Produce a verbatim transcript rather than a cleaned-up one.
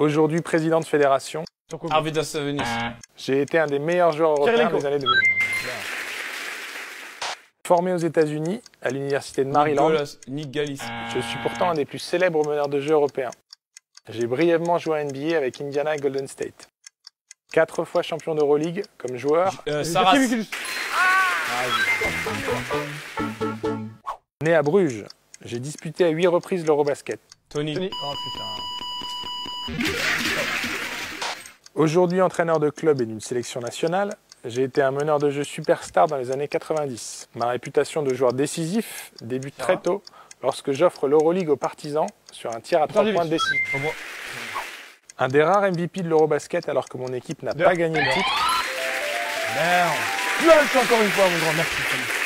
Aujourd'hui président de fédération. Arvidas Sabonis. J'ai été un des meilleurs joueurs européens des années deux mille. Formé aux États-Unis, à l'université de Maryland, Nick Gallis. Je suis pourtant un des plus célèbres meneurs de jeu européens. J'ai brièvement joué à N B A avec Indiana et Golden State. Quatre fois champion d'Euroleague comme joueur. Euh, Saras. Né à Bruges, j'ai disputé à huit reprises l'Eurobasket. Tony. Tony. Oh putain. Aujourd'hui entraîneur de club et d'une sélection nationale, j'ai été un meneur de jeu superstar dans les années quatre-vingt-dix. Ma réputation de joueur décisif débute très tôt lorsque j'offre l'Euroleague aux partisans sur un tir à trois points décisif. Un des rares M V P de l'Eurobasket alors que mon équipe n'a pas gagné le titre. Merde. Tu as encore une fois, mon grand. Merci.